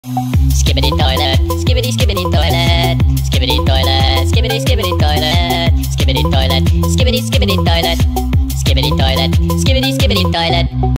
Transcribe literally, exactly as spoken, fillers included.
Skibbity toilet, skibbity skibbity toilet, skibbity toilet, skibbity skibbity toilet, skibbity toilet, skibbity skibbity toilet, skibbity toilet, skibbity skibbity toilet.